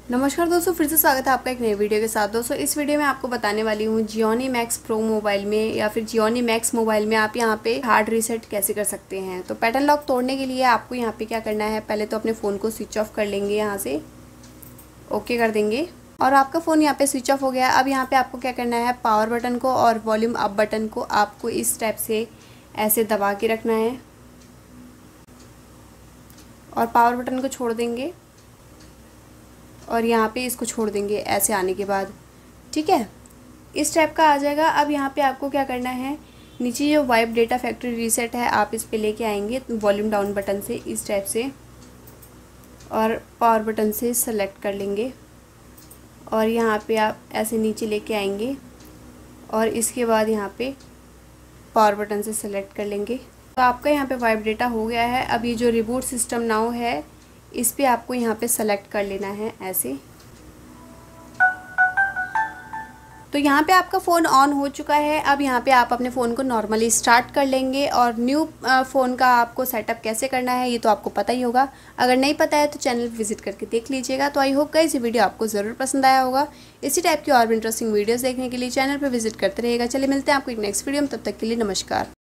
नमस्कार दोस्तों, फिर से स्वागत है आपका एक नए वीडियो के साथ। दोस्तों इस वीडियो में आपको बताने वाली हूँ जियोनी मैक्स प्रो मोबाइल में या फिर जियोनी मैक्स मोबाइल में आप यहाँ पे हार्ड रीसेट कैसे कर सकते हैं। तो पैटर्न लॉक तोड़ने के लिए आपको यहाँ पे क्या करना है, पहले तो अपने फ़ोन को स्विच ऑफ कर लेंगे, यहाँ से ओके कर देंगे और आपका फ़ोन यहाँ पे स्विच ऑफ हो गया। अब यहाँ पे आपको क्या करना है, पावर बटन को और वॉल्यूम अप बटन को आपको इस स्टेप से ऐसे दबा के रखना है और पावर बटन को छोड़ देंगे और यहाँ पे इसको छोड़ देंगे ऐसे आने के बाद। ठीक है, इस टाइप का आ जाएगा। अब यहाँ पे आपको क्या करना है, नीचे जो वाइप डेटा फैक्ट्री रीसेट है आप इस पे लेके आएंगे वॉल्यूम डाउन बटन से इस टाइप से और पावर बटन से सेलेक्ट कर लेंगे और यहाँ पे आप ऐसे नीचे लेके आएंगे और इसके बाद यहाँ पे पावर बटन से सेलेक्ट कर लेंगे। तो आपका यहाँ पे वाइप डेटा हो गया है। अब ये जो रिबूट सिस्टम नाउ है इस पे आपको यहाँ पे सेलेक्ट कर लेना है ऐसे। तो यहाँ पे आपका फ़ोन ऑन हो चुका है। अब यहाँ पे आप अपने फ़ोन को नॉर्मली स्टार्ट कर लेंगे और न्यू फ़ोन का आपको सेटअप कैसे करना है ये तो आपको पता ही होगा। अगर नहीं पता है तो चैनल विजिट करके देख लीजिएगा। तो आई होप गाइस ये वीडियो आपको ज़रूर पसंद आया होगा। इसी टाइप की और भी इंटरेस्टिंग वीडियोज़ देखने के लिए चैनल पर विजिट करते रहिएगा। चलिए मिलते हैं आपको एक नेक्स्ट वीडियो में, तब तक के लिए नमस्कार।